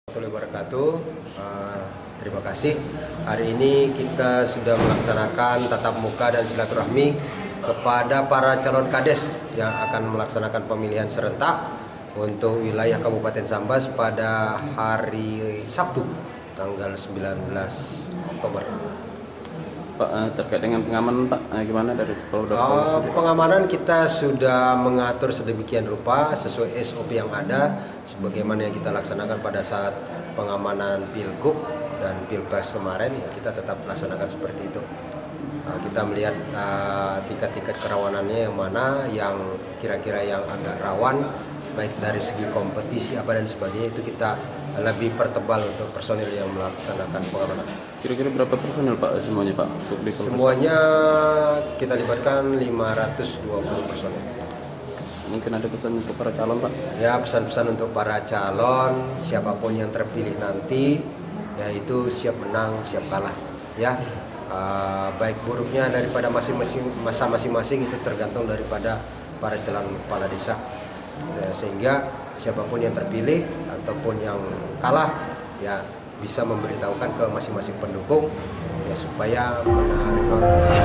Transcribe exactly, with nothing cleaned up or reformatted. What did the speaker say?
Warahmatullahi wabarakatuh. Uh, terima kasih. Hari ini kita sudah melaksanakan tatap muka dan silaturahmi kepada para calon kades yang akan melaksanakan pemilihan serentak untuk wilayah Kabupaten Sambas pada hari Sabtu tanggal sembilan belas Oktober. Pak, terkait dengan pengamanan Pak, gimana dari Polda? Uh, pengamanan kita sudah mengatur sedemikian rupa sesuai S O P yang ada, sebagaimana yang kita laksanakan pada saat pengamanan Pilgub dan Pilpres kemarin, ya kita tetap laksanakan seperti itu. Uh, kita melihat tingkat-tingkat uh, kerawanannya yang mana, yang kira-kira yang agak rawan, baik dari segi kompetisi apa dan sebagainya, itu kita lebih pertebal untuk personil yang melaksanakan pengamanan. Kira-kira berapa personil Pak semuanya Pak? Untuk di semuanya kita libatkan lima ratus dua puluh personil. Mungkin ada pesan untuk para calon Pak? Ya, pesan-pesan untuk para calon, siapapun yang terpilih nanti, yaitu siap menang, siap kalah. Ya, uh, baik buruknya daripada masing-masing masa masing-masing itu tergantung daripada para calon kepala desa. Ya, sehingga siapapun yang terpilih ataupun yang kalah, ya bisa memberitahukan ke masing-masing pendukung, ya supaya menerima